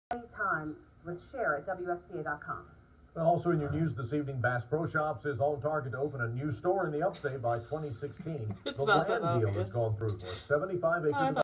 anytime with share at WSPA.com. Also in your news this evening, Bass Pro Shops is on target to open a new store in the upstate by 2016. It's the not that land deal obvious. has gone through for 75 acres.